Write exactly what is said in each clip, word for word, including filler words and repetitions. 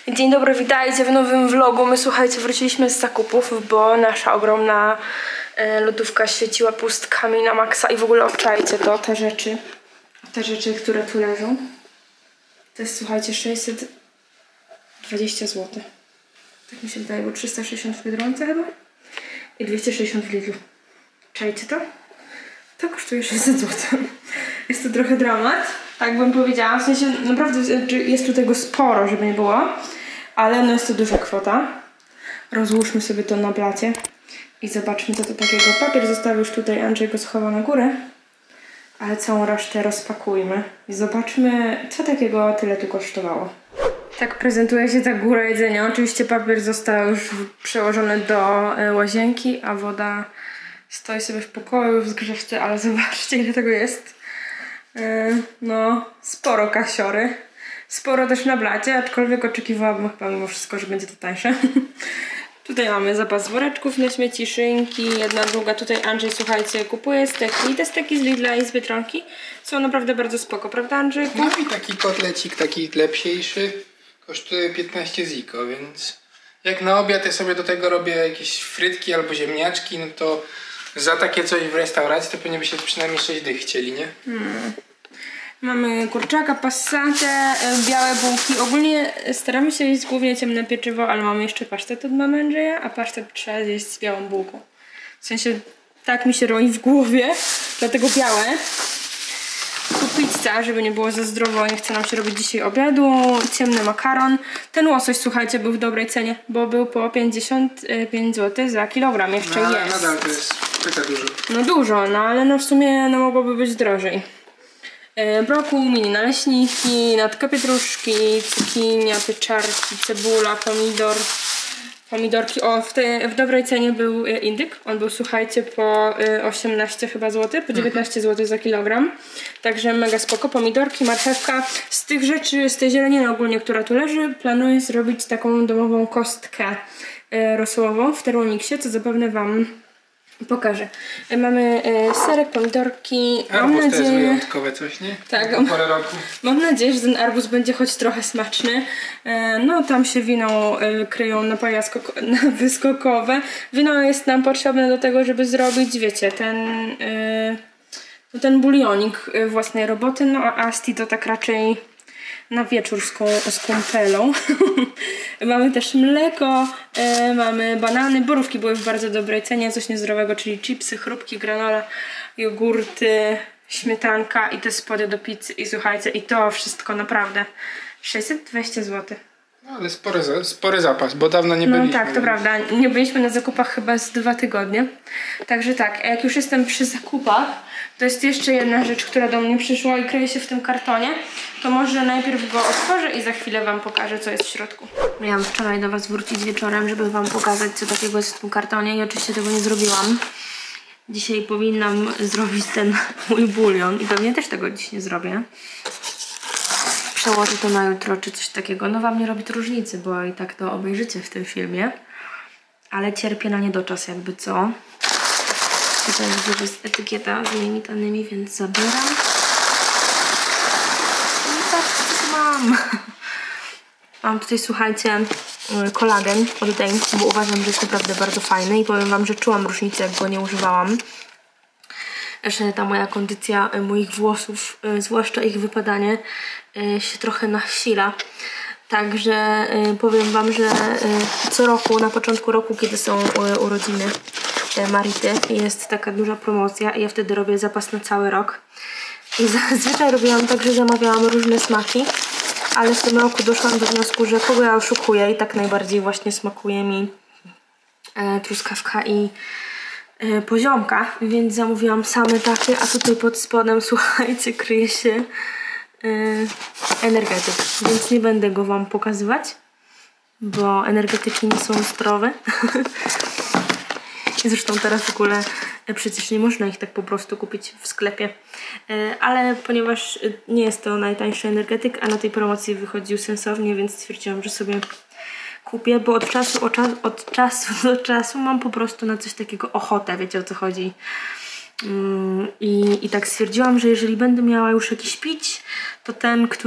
Dzień dobry, witajcie w nowym vlogu. My, słuchajcie, wróciliśmy z zakupów, bo nasza ogromna e, lodówka świeciła pustkami na maksa i w ogóle obczajcie to, te rzeczy, te rzeczy, które tu leżą. To jest, słuchajcie, sześćset dwadzieścia złotych. Tak mi się wydaje, bo trzysta sześćdziesiąt w Biedronce chyba i dwieście sześćdziesiąt w Lidlu. Czajcie to? To kosztuje sześćset złotych. Jest to trochę dramat, tak bym powiedziała. W sensie naprawdę jest tu tego sporo, żeby nie było, ale no jest to duża kwota. Rozłóżmy sobie to na blacie i zobaczmy, co to takiego. Papier zostawił już tutaj, Andrzej go schował na górę, ale całą resztę rozpakujmy i zobaczmy, co takiego tyle tu kosztowało. Tak prezentuje się ta góra jedzenia. Oczywiście papier został już przełożony do łazienki, a woda stoi sobie w pokoju, w zgrzewce, ale zobaczcie, ile tego jest. Yy, no, sporo kasiory. Sporo też na blacie, aczkolwiek oczekiwałabym chyba mimo wszystko, że będzie to tańsze. Tutaj mamy zapas woreczków na śmieci, szynki, jedna, druga. Tutaj Andrzej, słuchajcie, kupuje steki. Te steki z Lidla i z Biedronki są naprawdę bardzo spoko, prawda, Andrzej? No i taki kotlecik, taki lepsiejszy, kosztuje piętnaście ziko, więc jak na obiad ja sobie do tego robię jakieś frytki albo ziemniaczki, no to za takie coś w restauracji to pewnie by się przynajmniej sześć dych chcieli, nie? Hmm. Mamy kurczaka, passatę, białe bułki. Ogólnie staramy się jeść głównie ciemne pieczywo, ale mamy jeszcze pasztet od mamy Andrzeja, a pasztet trzeba zjeść z białą bułką. W sensie tak mi się roi w głowie, dlatego białe. Tu pizza, żeby nie było za zdrowo, nie chce nam się robić dzisiaj obiadu. Ciemny makaron. Ten łosoś, słuchajcie, był w dobrej cenie, bo był po pięćdziesiąt pięć złotych za kilogram. Jeszcze no, ale jest. nadal to jest taka dużo. No dużo, no ale no w sumie no, mogłoby być drożej. E, brokuł, mini naleśniki, natka pietruszki, cukinia, pieczarki, cebula, pomidor. Pomidorki, o w, te, w dobrej cenie był indyk, on był, słuchajcie, po osiemnaście chyba złotych, po dziewiętnaście złotych za kilogram, także mega spoko. Pomidorki, marchewka, z tych rzeczy, z tej zieleniny ogólnie, która tu leży, planuję zrobić taką domową kostkę rosołową w Thermomixie, co zapewne wam pokażę. Mamy e, serek, pomidorki. Arbuz mam nadzieję, to jest wyjątkowe coś, nie? Tak. Porę roku. Mam nadzieję, że ten arbuz będzie choć trochę smaczny. E, no tam się winą e, kryją napoje wyskokowe. Wino jest nam potrzebne do tego, żeby zrobić, wiecie, ten e, no, ten bulionik własnej roboty. No a asti to tak raczej na wieczór z, z kąpelą. Mamy też mleko, e, mamy banany, borówki były w bardzo dobrej cenie, coś niezdrowego, czyli chipsy, chrupki, granola, jogurty, śmietanka i te spody do pizzy. I słuchajcie, i to wszystko naprawdę sześćset dwadzieścia złotych. No ale spory, spory zapas, bo dawno nie no byliśmy. No tak, to prawda. Nie byliśmy na zakupach chyba z dwa tygodnie. Także tak, jak już jestem przy zakupach, to jest jeszcze jedna rzecz, która do mnie przyszła i kryje się w tym kartonie. To może najpierw go otworzę i za chwilę wam pokażę, co jest w środku. Miałam wczoraj do was wrócić wieczorem, żeby wam pokazać, co takiego jest w tym kartonie i oczywiście tego nie zrobiłam. Dzisiaj powinnam zrobić ten mój bulion i pewnie też tego dziś nie zrobię. Przełożę to na jutro czy coś takiego. No wam nie robi różnicy, bo i tak to obejrzycie w tym filmie. Ale cierpię na niedoczas jakby co. Tutaj widzę, że jest etykieta z moimi danymi, więc zabieram. I tak, co mam. Mam tutaj, słuchajcie, kolagen od Dane, bo uważam, że jest naprawdę bardzo fajny i powiem wam, że czułam różnicę, jak go nie używałam. Że ta moja kondycja moich włosów, zwłaszcza ich wypadanie, się trochę nasila. Także powiem wam, że co roku, na początku roku, kiedy są urodziny Marity, jest taka duża promocja i ja wtedy robię zapas na cały rok. I zazwyczaj robiłam tak, że zamawiałam różne smaki, ale w tym roku doszłam do wniosku, że kogo ja oszukuję i tak najbardziej właśnie smakuje mi truskawka i poziomka, więc zamówiłam same takie, a tutaj pod spodem, słuchajcie, kryje się yy, energetyk, więc nie będę go wam pokazywać, bo energetyki nie są zdrowe. Zresztą teraz w ogóle przecież nie można ich tak po prostu kupić w sklepie, yy, ale ponieważ nie jest to najtańszy energetyk, a na tej promocji wychodził sensownie, więc stwierdziłam, że sobie kupię, bo od czasu, od czasu do czasu mam po prostu na coś takiego ochotę, wiecie o co chodzi. I, I tak stwierdziłam, że jeżeli będę miała już jakiś pić, to ten, który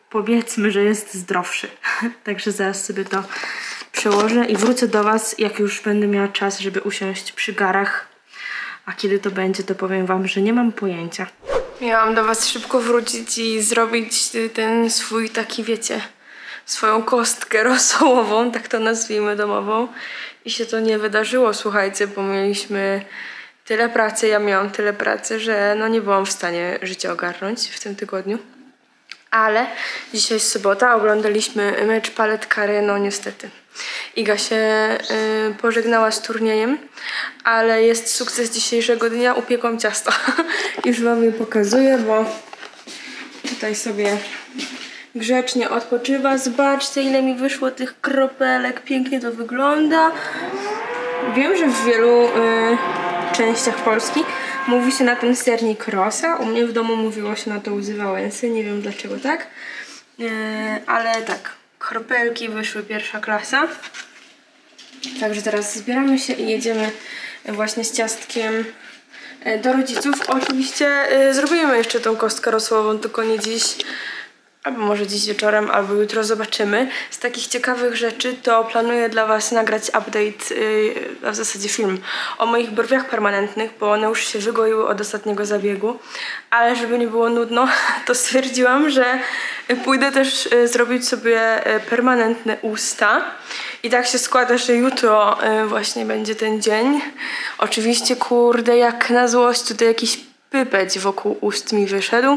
powiedzmy, że jest zdrowszy. Także zaraz sobie to przełożę i wrócę do Was, jak już będę miała czas, żeby usiąść przy garach. A kiedy to będzie, to powiem Wam, że nie mam pojęcia. Miałam do Was szybko wrócić i zrobić ten swój taki, wiecie, swoją kostkę rosołową, tak to nazwijmy, domową. I się to nie wydarzyło, słuchajcie, bo mieliśmy tyle pracy, ja miałam tyle pracy, że no nie byłam w stanie życia ogarnąć w tym tygodniu. Ale dzisiaj jest sobota, oglądaliśmy mecz Palet Kary, no niestety. Iga się y, pożegnała z turniejem, ale jest sukces dzisiejszego dnia, upiekłam ciasto. Już Wam je pokazuję, bo tutaj sobie grzecznie odpoczywa. Zobaczcie, ile mi wyszło tych kropelek, pięknie to wygląda. Wiem, że w wielu y, częściach Polski mówi się na ten sernik rosa. U mnie w domu mówiło się na to łzy Wałęsy, nie wiem dlaczego tak. Y, ale tak, kropelki wyszły pierwsza klasa. Także teraz zbieramy się i jedziemy właśnie z ciastkiem do rodziców. Oczywiście y, zrobimy jeszcze tą kostkę rosołową, tylko nie dziś. Albo może dziś wieczorem, albo jutro, zobaczymy. Z takich ciekawych rzeczy to planuję dla Was nagrać update, yy, a w zasadzie film o moich brwiach permanentnych, bo one już się wygoiły od ostatniego zabiegu. Ale żeby nie było nudno, to stwierdziłam, że pójdę też yy, zrobić sobie yy, permanentne usta. I tak się składa, że jutro yy, właśnie będzie ten dzień. Oczywiście, kurde, jak na złość tutaj jakiś pypeć wokół ust mi wyszedł.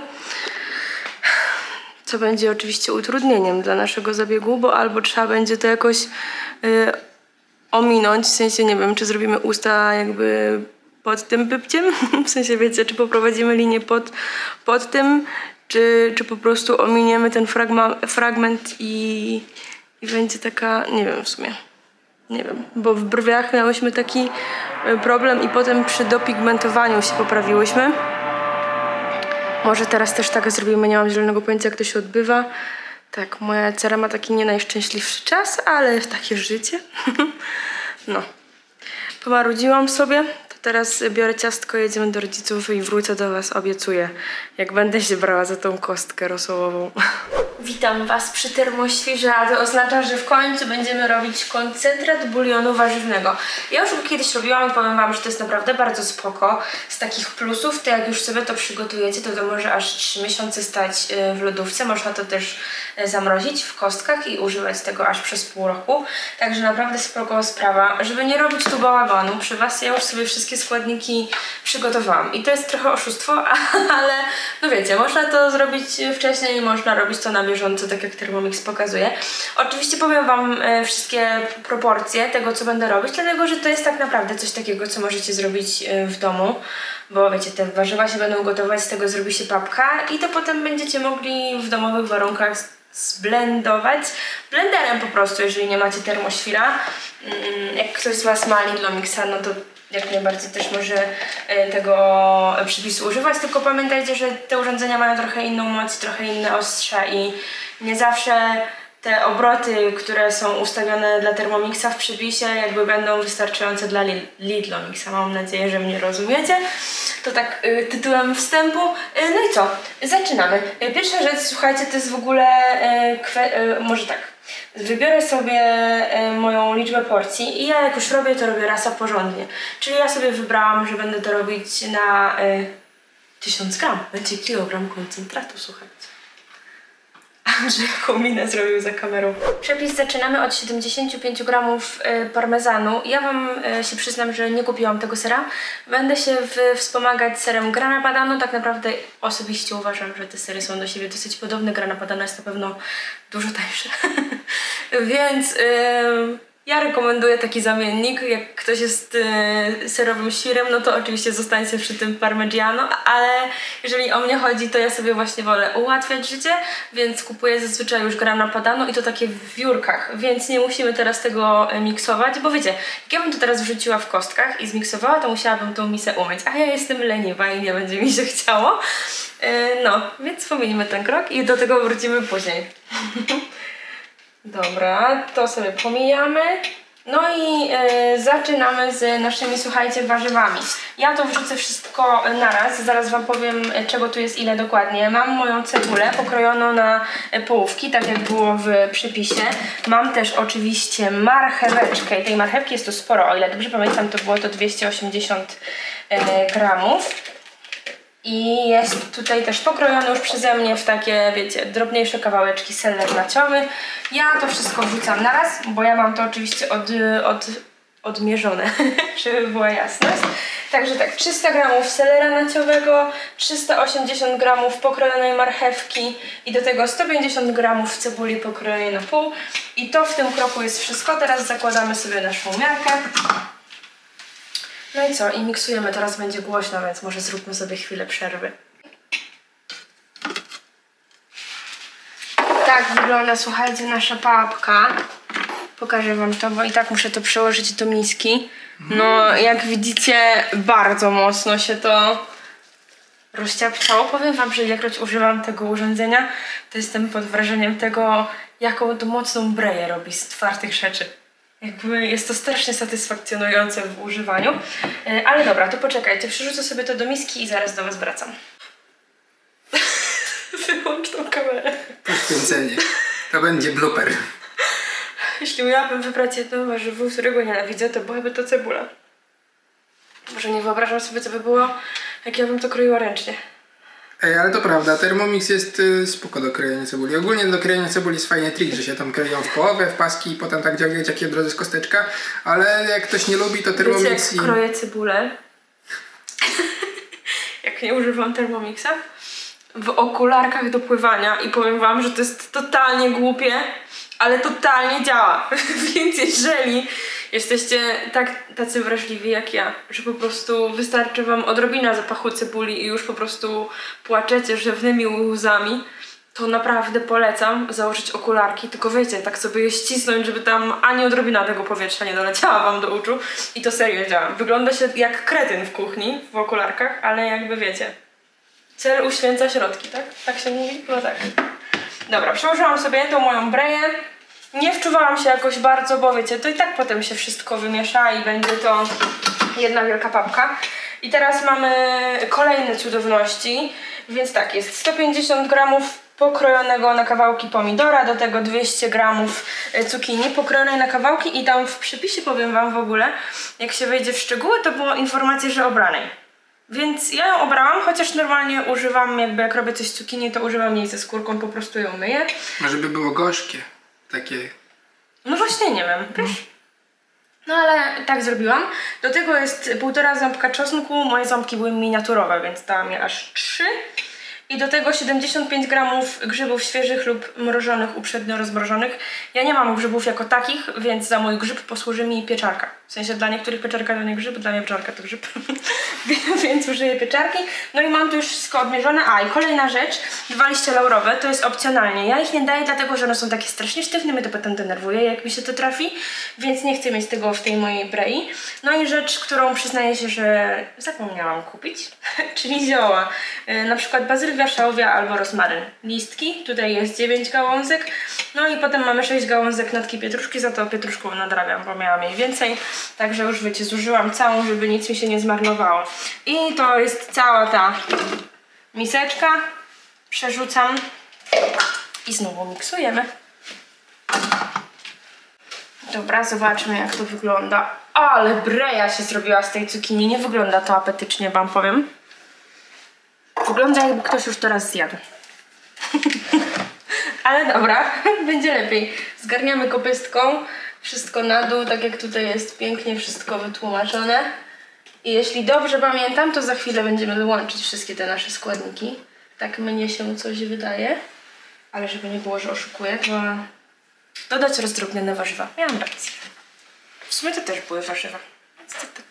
Co będzie oczywiście utrudnieniem dla naszego zabiegu, bo albo trzeba będzie to jakoś y, ominąć, w sensie nie wiem, czy zrobimy usta jakby pod tym pypciem, w sensie wiecie, czy poprowadzimy linię pod, pod tym, czy, czy po prostu ominiemy ten fragma, fragment i, i będzie taka, nie wiem w sumie, nie wiem, bo w brwiach miałyśmy taki problem i potem przy dopigmentowaniu się poprawiłyśmy. Może teraz też tak zrobimy, nie mam zielonego pojęcia, jak to się odbywa. Tak, moja cera ma taki nie najszczęśliwszy czas, ale takie życie. No. Pomarudziłam sobie, to teraz biorę ciastko, jedziemy do rodziców i wrócę do Was, obiecuję, jak będę się brała za tą kostkę rosołową. Witam Was przy termoświeży, a to oznacza, że w końcu będziemy robić koncentrat bulionu warzywnego. Ja już go kiedyś robiłam i powiem Wam, że to jest naprawdę bardzo spoko. Z takich plusów, to jak już sobie to przygotujecie, to to może aż trzy miesiące stać w lodówce. Można to też zamrozić w kostkach i używać tego aż przez pół roku. Także naprawdę spoko sprawa. Żeby nie robić tu bałaganu przy Was, ja już sobie wszystkie składniki przygotowałam. I to jest trochę oszustwo, ale no wiecie, można to zrobić wcześniej, można robić to na bieżąco, tak jak Thermomix pokazuje. Oczywiście powiem Wam e, wszystkie proporcje tego, co będę robić, dlatego, że to jest tak naprawdę coś takiego, co możecie zrobić e, w domu, bo wiecie, te warzywa się będą gotować, z tego zrobi się papka i to potem będziecie mogli w domowych warunkach zblendować blenderem po prostu, jeżeli nie macie termoświra. Mm, jak ktoś z Was ma Lidlomixa, no to jak najbardziej też może tego przepisu używać, tylko pamiętajcie, że te urządzenia mają trochę inną moc, trochę inne ostrza i nie zawsze te obroty, które są ustawione dla Thermomixa w przepisie, jakby będą wystarczające dla Lidlomixa. Mam nadzieję, że mnie rozumiecie. To tak y, tytułem wstępu. Y, no i co? Zaczynamy. Y, pierwsza rzecz, słuchajcie, to jest w ogóle y, kwe, y, może tak. Wybiorę sobie y, moją liczbę porcji i ja jak już robię, to robię raz a porządnie. Czyli ja sobie wybrałam, że będę to robić na y, tysiąc gram. Będzie kilogram koncentratu, słuchajcie. Andrzej jaką minę zrobił za kamerą. Przepis zaczynamy od siedemdziesięciu pięciu gramów y, parmezanu. Ja Wam y, się przyznam, że nie kupiłam tego sera. Będę się w, wspomagać serem Grana Padano. Tak naprawdę osobiście uważam, że te sery są do siebie dosyć podobne. Grana Padano jest na pewno dużo tańsze. Więc y, ja rekomenduję taki zamiennik. Jak ktoś jest y, serowym świrem, no to oczywiście zostańcie przy tym Parmigiano, ale jeżeli o mnie chodzi, to ja sobie właśnie wolę ułatwiać życie, więc kupuję zazwyczaj już Grana Padano i to takie w wiórkach, więc nie musimy teraz tego miksować, bo wiecie, jak ja bym to teraz wrzuciła w kostkach i zmiksowała, to musiałabym tą misę umyć, a ja jestem leniwa i nie będzie mi się chciało. Y, no, więc pominimy ten krok i do tego wrócimy później. Dobra, to sobie pomijamy. No i y, zaczynamy z naszymi, słuchajcie, warzywami. Ja to wrzucę wszystko naraz, zaraz wam powiem, czego tu jest ile dokładnie. Mam moją cebulę pokrojoną na połówki, tak jak było w przepisie. Mam też oczywiście marcheweczkę i tej marchewki jest tu sporo, o ile dobrze pamiętam, to było to dwieście osiemdziesiąt gramów. I jest tutaj też pokrojony już przeze mnie w takie, wiecie, drobniejsze kawałeczki seler naciowy. Ja to wszystko wrzucam naraz, bo ja mam to oczywiście od, od, odmierzone, żeby była jasność. Także tak, trzysta gramów selera naciowego, trzysta osiemdziesiąt gramów pokrojonej marchewki i do tego sto pięćdziesiąt gramów cebuli pokrojonej na pół. I to w tym kroku jest wszystko. Teraz zakładamy sobie naszą miarkę. No i co? I miksujemy. Teraz będzie głośno, więc może zróbmy sobie chwilę przerwy. Tak wygląda, słuchajcie, nasza papka. Pokażę wam to, bo i tak muszę to przełożyć do miski. No, jak widzicie, bardzo mocno się to rozciapciało. Powiem wam, że ilekroć używam tego urządzenia, to jestem pod wrażeniem tego, jaką to mocną breję robi z twardych rzeczy. Jakby jest to strasznie satysfakcjonujące w używaniu. Ale dobra, to poczekajcie, przerzucę sobie to do miski i zaraz do was wracam. Wyłącz tą kamerę. Poświęcenie. To będzie blooper. Jeśli miałabym wybrać jedno warzywo, którego nienawidzę, to byłaby to cebula. Może nie wyobrażam sobie, co by było, jak ja bym to kroiła ręcznie. Ej, ale to prawda, Thermomix jest y, spoko do krojenia cebuli. Ogólnie do krojenia cebuli jest fajny trik, że się tam kroją w połowę, w paski i potem tak działać jak od razu z kosteczka. Ale jak ktoś nie lubi, to Thermomix... Wiecie, jak i... kroję cebulę, jak nie używam Thermomixa, w okularkach do pływania i powiem wam, że to jest totalnie głupie, ale totalnie działa. Więc jeżeli jesteście tak, tacy wrażliwi jak ja, że po prostu wystarczy wam odrobina zapachu cebuli i już po prostu płaczecie rzewnymi łzami, to naprawdę polecam założyć okularki, tylko wiecie, tak sobie je ścisnąć, żeby tam ani odrobina tego powietrza nie doleciała wam do oczu i to serio działa. Wygląda się jak kretyn w kuchni w okularkach, ale jakby wiecie, cel uświęca środki, tak? Tak się mówi? No tak. Dobra, przełożyłam sobie tą moją breję. Nie wczuwałam się jakoś bardzo, bo wiecie, to i tak potem się wszystko wymiesza i będzie to jedna wielka papka. I teraz mamy kolejne cudowności, więc tak, jest sto pięćdziesiąt gramów pokrojonego na kawałki pomidora, do tego dwieście gramów cukinii pokrojonej na kawałki i tam w przepisie, powiem wam w ogóle, jak się wejdzie w szczegóły, to było informacja, że obranej. Więc ja ją obrałam, chociaż normalnie używam, jakby jak robię coś z cukinii, to używam jej ze skórką, po prostu ją myję. Może by było gorzkie. Takie... No właśnie nie wiem, wiesz? No ale tak zrobiłam. Do tego jest półtora ząbka czosnku, moje ząbki były miniaturowe, więc dałam je aż trzy. I do tego siedemdziesiąt pięć gramów grzybów świeżych lub mrożonych, uprzednio rozmrożonych. Ja nie mam grzybów jako takich, więc za mój grzyb posłuży mi pieczarka. W sensie dla niektórych pieczarka to nie grzyb, dla mnie pieczarka to grzyb. Więc użyję pieczarki. No i mam tu już wszystko odmierzone. A i kolejna rzecz, dwa liście laurowe, to jest opcjonalnie. Ja ich nie daję dlatego, że one są takie strasznie sztywne, mnie to potem denerwuje, jak mi się to trafi. Więc nie chcę mieć tego w tej mojej brei. No i rzecz, którą przyznaję się, że zapomniałam kupić, czyli zioła. Yy, na przykład bazyl wiarszałowia albo rozmaryn. Listki, tutaj jest dziewięć gałązek. No i potem mamy sześć gałązek natki pietruszki, za to pietruszką nadrabiam, bo miałam jej więcej. Także już wiecie, zużyłam całą, żeby nic mi się nie zmarnowało. I to jest cała ta miseczka. Przerzucam i znowu miksujemy. Dobra, zobaczmy jak to wygląda. Ale breja się zrobiła z tej cukinii. Nie wygląda to apetycznie, wam powiem. Wygląda jakby ktoś już to raz zjadł. Ale dobra, będzie lepiej. Zgarniamy kopystką wszystko na dół, tak jak tutaj jest pięknie wszystko wytłumaczone. I jeśli dobrze pamiętam, to za chwilę będziemy łączyć wszystkie te nasze składniki. Tak mnie się coś wydaje. Ale żeby nie było, że oszukuję, to dodać rozdrobnione warzywa. Miałam rację. W sumie to też były warzywa. Więc to tak.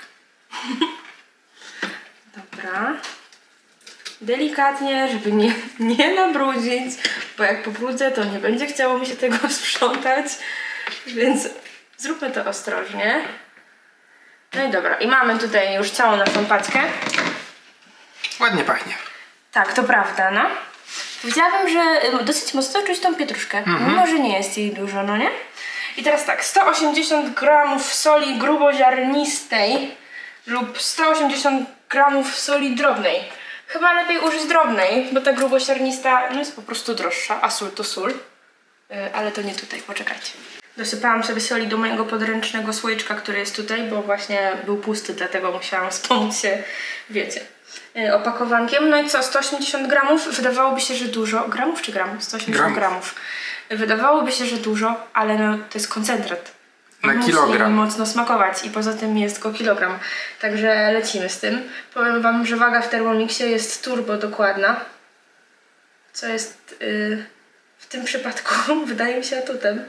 Dobra. Delikatnie, żeby nie, nie nabrudzić, bo jak pobrudzę, to nie będzie chciało mi się tego sprzątać. Więc zróbmy to ostrożnie. No i dobra, i mamy tutaj już całą naszą paczkę. Ładnie pachnie. Tak, to prawda, no. Powiedziałabym, że dosyć mocno czuć tą pietruszkę, mm-hmm. mimo że nie jest jej dużo, no nie? I teraz tak, sto osiemdziesiąt gramów soli gruboziarnistej lub sto osiemdziesiąt gramów soli drobnej. Chyba lepiej użyć drobnej, bo ta gruboziarnista no jest po prostu droższa, a sól to sól. Yy, ale to nie tutaj, poczekajcie. Dosypałam sobie soli do mojego podręcznego słoiczka, który jest tutaj, bo właśnie był pusty, dlatego musiałam wspomnieć się, wiecie, yy, opakowankiem. No i co, sto osiemdziesiąt gramów? Wydawałoby się, że dużo. Gramów czy gramów? sto osiemdziesiąt gramów. Wydawałoby się, że dużo, ale no to jest koncentrat. Na Musi kilogram. mocno smakować i poza tym jest go kilogram. Także lecimy z tym. Powiem wam, że waga w Thermomixie jest turbo dokładna. Co jest yy, w tym przypadku wydaje mi się atutem.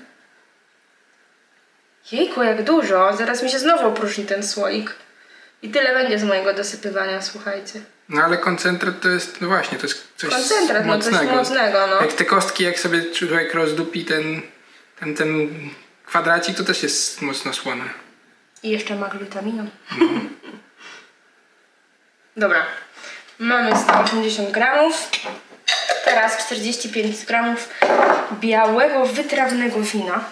Jejku, jak dużo. Zaraz mi się znowu opróżni ten słoik. I tyle będzie z mojego dosypywania, słuchajcie. No ale koncentrat to jest, no właśnie, to jest coś Koncentrat, no mocnego. coś mocnego, no. Jak te kostki, jak sobie człowiek rozdupi ten, ten, ten kwadracik, to też jest mocno słone. I jeszcze ma glutaminę. Dobra. Mamy sto osiemdziesiąt gramów. Teraz czterdzieści pięć gramów białego, wytrawnego wina.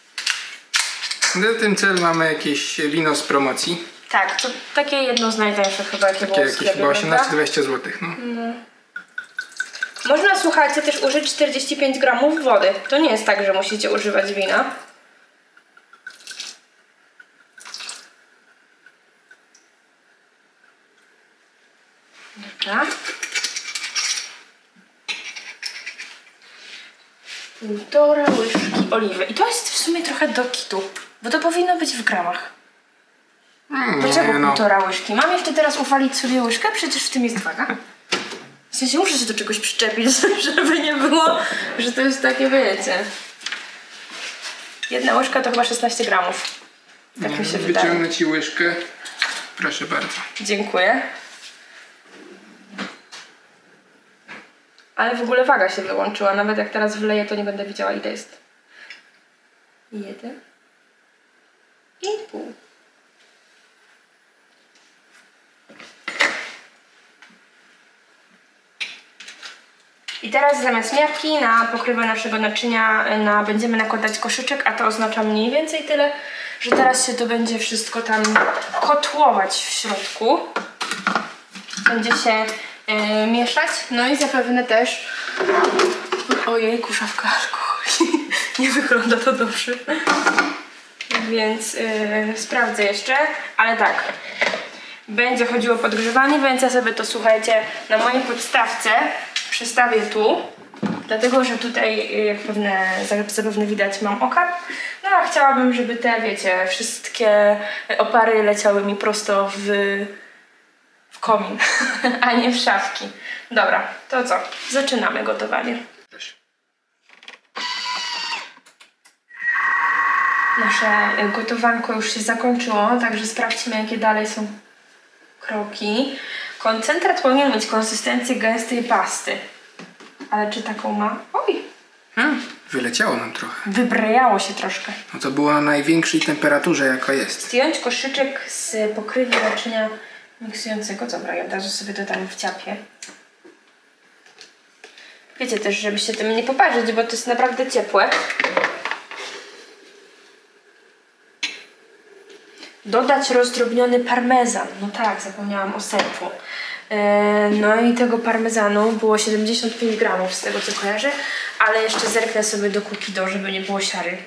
Na tym cel mamy jakieś wino z promocji. Tak, to takie jedno z najtańszych chyba, jakie Takie było w jakieś sklepie, chyba osiemnaście prawda? dwadzieścia złotych. No. No. Można, słuchajcie, też użyć czterdzieści pięć gramów wody. To nie jest tak, że musicie używać wina. Dobra. Półtora łyżki oliwy. I to jest w sumie trochę do kitu, bo to powinno być w gramach. Mm, Dlaczego nie, no. półtora łyżki? Mam jeszcze teraz uwalić sobie łyżkę? Przecież w tym jest waga. W sensie muszę się do czegoś przyczepić, żeby nie było, że to jest takie, wiecie. Jedna łyżka to chyba szesnaście gramów. Tak Nie, mi się wydaje. wyciągnę ci łyżkę. Proszę bardzo. Dziękuję. Ale w ogóle waga się wyłączyła. Nawet jak teraz wleję, to nie będę widziała, ile jest. Jeden. I pół. I teraz zamiast miarki na pokrywę naszego naczynia na, będziemy nakładać koszyczek, a to oznacza mniej więcej tyle, że teraz się to będzie wszystko tam kotłować w środku. Będzie się yy, mieszać, no i zapewne też... Ojejku, szafka alkoholi. Nie wygląda to dobrze. Więc yy, sprawdzę jeszcze, ale tak. Będzie chodziło o podgrzewanie, więc ja sobie to, słuchajcie, na mojej podstawce przestawię tu, dlatego że tutaj, jak pewne, zapewne widać, mam okap. No a chciałabym, żeby te, wiecie, wszystkie opary leciały mi prosto w, w komin, a nie w szafki. Dobra, to co? Zaczynamy gotowanie. Nasze gotowanko już się zakończyło, także sprawdźmy, jakie dalej są kroki. Koncentrat powinien mieć konsystencję gęstej pasty. Ale czy taką ma? Oj! Hmm, wyleciało nam trochę. Wybrejało się troszkę. No to było na największej temperaturze, jaka jest. Zdjąć koszyczek z pokrywy naczynia miksującego. Dobra, ja od razu sobie to tam wciapię. Wiecie też, żeby się tym nie poparzyć, bo to jest naprawdę ciepłe. Dodać rozdrobniony parmezan. No tak, zapomniałam o serku. No i tego parmezanu było siedemdziesiąt pięć gramów z tego, co kojarzę, ale jeszcze zerknę sobie do kukido, żeby nie było siary.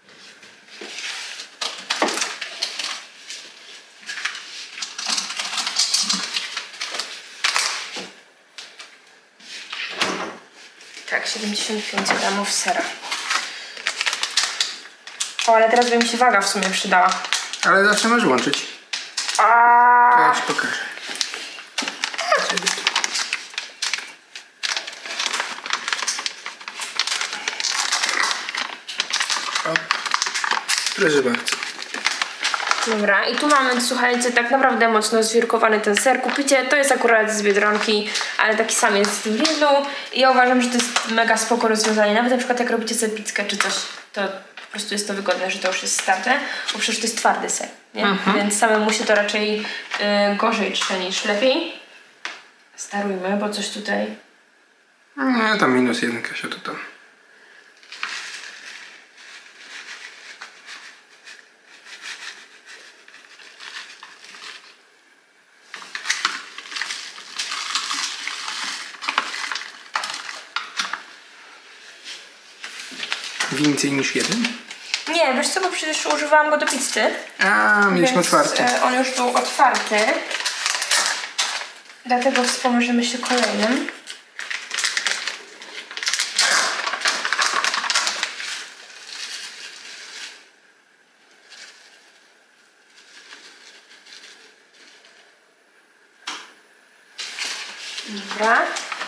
Tak, siedemdziesiąt pięć gramów sera. O, ale teraz by mi się waga w sumie przydała. Ale zawsze możesz łączyć. A. To ja ci pokażę. O, proszę bardzo. Dobra, i tu mamy, słuchajcie, tak naprawdę mocno zwirkowany ten ser. Kupicie, to jest akurat z Biedronki, ale taki sam jest w Lidlu. I ja uważam, że to jest mega spoko rozwiązanie. Nawet na przykład jak robicie sobie pizzkę czy coś, to po prostu jest to wygodne, że to już jest starte, bo przecież to jest twardy ser, nie? Mhm. Więc samemu się to raczej y, gorzej trze niż lepiej. Starujmy, bo coś tutaj... Nie, tam minus jeden, Kasia, to tam. więcej niż jeden? Nie, wiesz co, bo przecież używałam go do pizzy. A, mieliśmy otwarty. E, on już był otwarty. Dlatego wspomożemy się kolejnym. Dobra.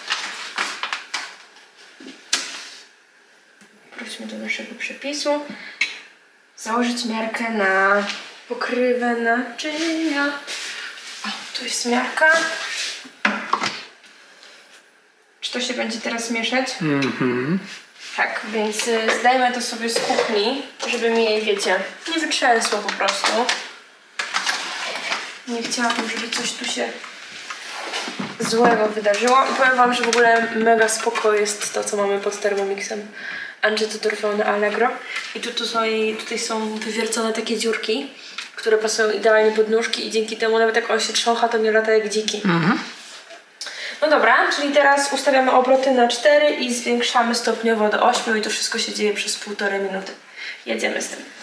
Wróćmy do naszego przepisu. Założyć miarkę na pokrywę naczynia. O, tu jest miarka. Czy to się będzie teraz mieszać? Mhm. Tak, więc y, zdajmy to sobie z kuchni, żeby mi jej, wiecie, nie wytrzęsło po prostu. Nie chciałabym, żeby coś tu się złego wydarzyło. I powiem wam, że w ogóle mega spoko jest to, co mamy pod Thermomixem. Andrzej to dorwał na Allegro. I tu, tu są, tutaj są wywiercone takie dziurki, które pasują idealnie pod nóżki i dzięki temu nawet jak on się trzącha, to nie lata jak dziki. Mhm. No dobra, czyli teraz ustawiamy obroty na cztery i zwiększamy stopniowo do ośmiu i to wszystko się dzieje przez półtorej minuty. Jedziemy z tym.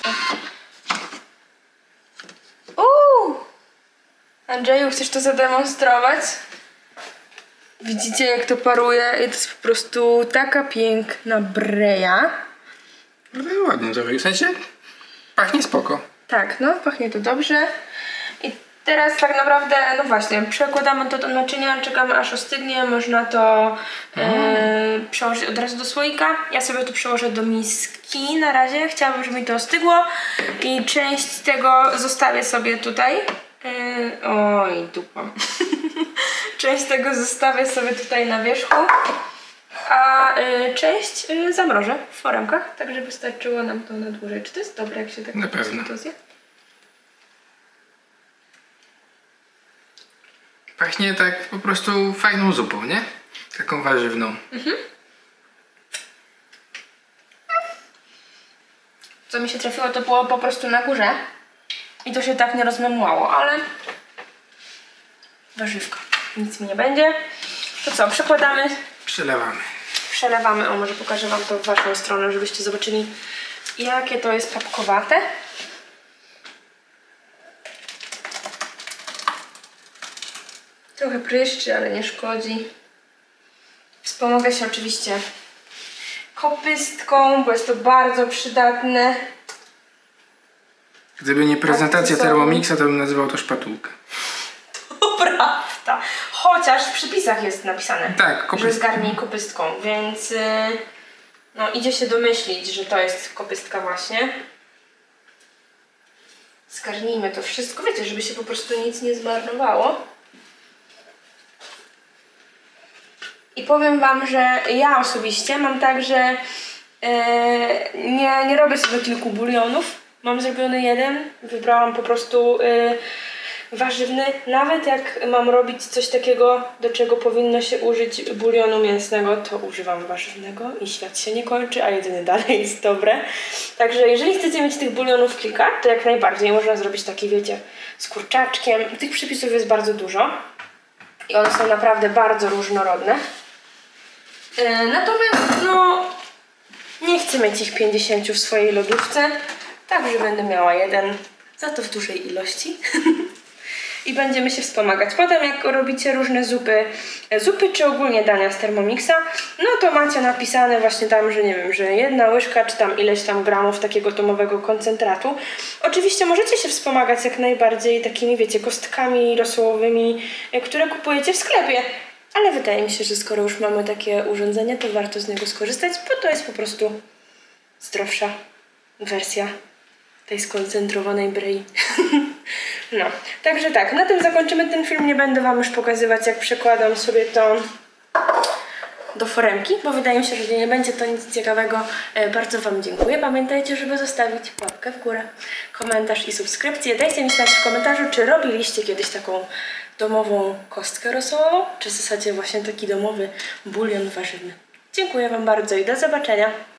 Uuu! Andrzeju, chcesz to zademonstrować? Widzicie, jak to paruje? I to jest po prostu taka piękna breja. No ładnie to w sensie pachnie spoko. Tak, no, pachnie to dobrze. I teraz tak naprawdę, no właśnie, przekładamy to do naczynia, czekamy aż ostygnie, można to e, przełożyć od razu do słoika. Ja sobie to przełożę do miski na razie, chciałabym, żeby mi to ostygło i część tego zostawię sobie tutaj. E, oj, dupa. Część tego zostawię sobie tutaj na wierzchu, a y, część y, zamrożę w foremkach, tak żeby starczyło nam to na dłużej. Czy to jest dobre, jak się tak na pewno to zje? pachnie tak po prostu fajną zupą, nie? Taką warzywną. Mhm. Co mi się trafiło, to było po prostu na górze i to się tak nie rozmemłało, ale warzywka. Nic mi nie będzie. To co, przekładamy. Przelewamy. Przelewamy. O, może pokażę wam to w waszą stronę, żebyście zobaczyli, jakie to jest papkowate. Trochę pryszczy, ale nie szkodzi. Wspomogę się oczywiście kopystką, bo jest to bardzo przydatne. Gdyby nie prezentacja Thermomixa, to bym nazywał to szpatułkę. To prawda. Chociaż w przepisach jest napisane, tak, że zgarnij kopystką, więc yy, no, idzie się domyślić, że to jest kopystka właśnie. Zgarnijmy to wszystko, wiecie, żeby się po prostu nic nie zmarnowało. I powiem wam, że ja osobiście mam tak, że yy, nie, nie robię sobie kilku bulionów. Mam zrobiony jeden, wybrałam po prostu yy, warzywny. Nawet jak mam robić coś takiego, do czego powinno się użyć bulionu mięsnego, to używam warzywnego i świat się nie kończy, a jedzenie dalej jest dobre. Także jeżeli chcecie mieć tych bulionów kilka, to jak najbardziej można zrobić takie, wiecie, z kurczaczkiem. Tych przepisów jest bardzo dużo i one są naprawdę bardzo różnorodne. Yy, natomiast no nie chcę mieć ich pięćdziesięciu w swojej lodówce, także będę miała jeden, za to w dużej ilości. I będziemy się wspomagać. Potem jak robicie różne zupy, zupy czy ogólnie dania z Thermomixa, no to macie napisane właśnie tam, że nie wiem, że jedna łyżka czy tam ileś tam gramów takiego domowego koncentratu. Oczywiście możecie się wspomagać jak najbardziej takimi, wiecie, kostkami rosołowymi, które kupujecie w sklepie. Ale wydaje mi się, że skoro już mamy takie urządzenie, to warto z niego skorzystać, bo to jest po prostu zdrowsza wersja tej skoncentrowanej bryi. No, także tak, na tym zakończymy ten film. Nie będę wam już pokazywać, jak przekładam sobie to do foremki, bo wydaje mi się, że nie będzie to nic ciekawego. E, bardzo wam dziękuję. Pamiętajcie, żeby zostawić łapkę w górę, komentarz i subskrypcję. Dajcie mi znać w komentarzu, czy robiliście kiedyś taką domową kostkę rosołową, czy w zasadzie właśnie taki domowy bulion warzywny. Dziękuję wam bardzo i do zobaczenia.